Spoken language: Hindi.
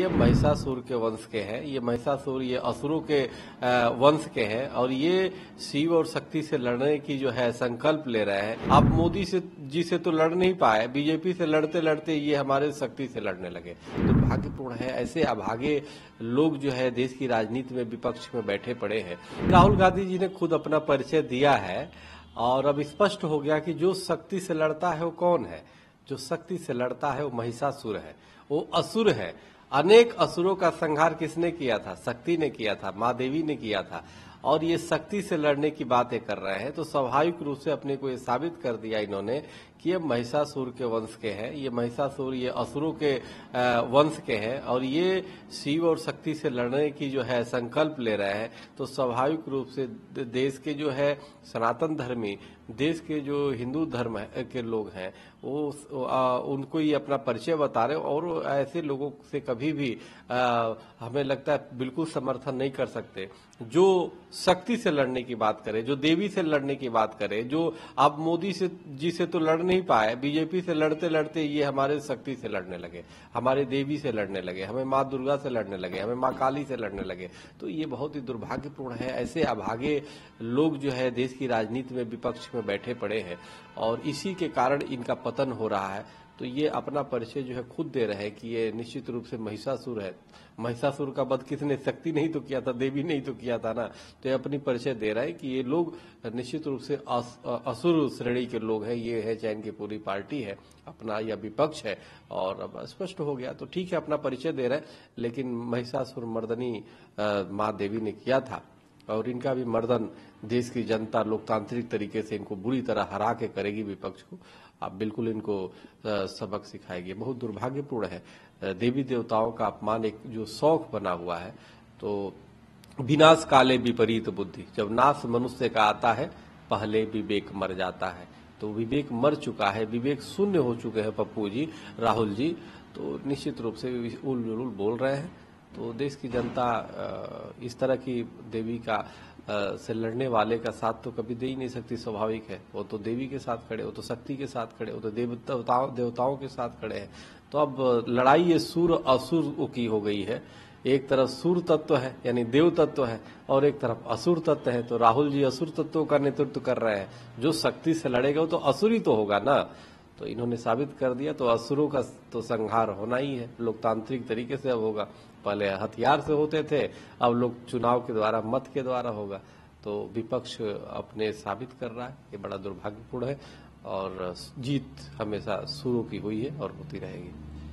ये महिषासुर के वंश के हैं। ये महिषासुर ये असुरों के वंश के हैं और ये शिव और शक्ति से लड़ने की जो है संकल्प ले रहे हैं। आप मोदी जी से तो लड़ नहीं पाए, बीजेपी से लड़ते लड़ते ये हमारे शक्ति से लड़ने लगे। दुर्भाग्यपूर्ण है, ऐसे अभागे लोग जो है देश की राजनीति में विपक्ष में बैठे पड़े हैं। राहुल गांधी जी ने खुद अपना परिचय दिया है और अब स्पष्ट हो गया कि जो शक्ति से लड़ता है वो कौन है। जो शक्ति से लड़ता है वो महिषासुर है, वो असुर है। अनेक असुरों का संहार किसने किया था? शक्ति ने किया था, माँ देवी ने किया था। और ये शक्ति से लड़ने की बातें कर रहे हैं तो स्वाभाविक रूप से अपने को ये साबित कर दिया इन्होंने कि ये महिषासुर के वंश के हैं। ये महिषासुर ये असुरों के वंश के हैं और ये शिव और शक्ति से लड़ने की जो है संकल्प ले रहे हैं तो स्वाभाविक रूप से देश के जो है सनातन धर्मी, देश के जो हिंदू धर्म के लोग हैं वो उनको ये अपना परिचय बता रहे और ऐसे लोगों से कभी भी हमें लगता है बिल्कुल समर्थन नहीं कर सकते। जो शक्ति से लड़ने की बात करे, जो देवी से लड़ने की बात करे, जो आप मोदी जी से तो लड़ नहीं पाए, बीजेपी से लड़ते लड़ते ये हमारे शक्ति से लड़ने लगे, हमारे देवी से लड़ने लगे, हमें माँ दुर्गा से लड़ने लगे, हमें माँ काली से लड़ने लगे। तो ये बहुत ही दुर्भाग्यपूर्ण है। ऐसे अभागे लोग जो है देश की राजनीति में विपक्ष में बैठे पड़े हैं और इसी के कारण इनका पतन हो रहा है। तो ये अपना परिचय जो है खुद दे रहे हैं कि ये निश्चित रूप से महिषासुर है। महिषासुर का वध किसने? शक्ति नहीं तो किया था, देवी नहीं तो किया था ना। तो ये अपनी परिचय दे रहा है कि ये लोग निश्चित रूप से असुर श्रेणी के लोग हैं। ये है चैन की पूरी पार्टी है अपना या विपक्ष है और अब स्पष्ट हो गया। तो ठीक है, अपना परिचय दे रहे हैं, लेकिन महिषासुर मर्दनी माँ देवी ने किया था और इनका भी मर्दन देश की जनता लोकतांत्रिक तरीके से इनको बुरी तरह हरा के करेगी विपक्ष को। आप बिल्कुल इनको सबक सिखाएगी। बहुत दुर्भाग्यपूर्ण है। देवी देवताओं का अपमान एक जो शौक बना हुआ है। तो विनाश काले विपरीत बुद्धि, जब नाश मनुष्य का आता है पहले विवेक मर जाता है। तो विवेक मर चुका है, विवेक शून्य हो चुके हैं पप्पू जी, राहुल जी। तो निश्चित रूप से उल जुलूल बोल रहे हैं। तो देश की जनता इस तरह की देवी का से लड़ने वाले का साथ तो कभी दे ही नहीं सकती। स्वाभाविक है, वो तो देवी के साथ खड़े, वो तो शक्ति के साथ खड़े, वो तो देवताओं के साथ खड़े हैं। तो अब लड़ाई ये सुर असुर की हो गई है। एक तरफ सुर तत्व है यानी देव तत्व है और एक तरफ असुर तत्व है। तो राहुल जी असुर तत्वों का नेतृत्व कर रहे हैं। जो शक्ति से लड़ेगा वो तो असुर ही तो होगा ना। तो इन्होंने साबित कर दिया। तो असुरों का तो संहार होना ही है, लोकतांत्रिक तरीके से अब होगा। पहले हथियार से होते थे, अब लोग चुनाव के द्वारा, मत के द्वारा होगा। तो विपक्ष अपने साबित कर रहा है, ये बड़ा दुर्भाग्यपूर्ण है और जीत हमेशा सुरों की हुई है और होती रहेगी।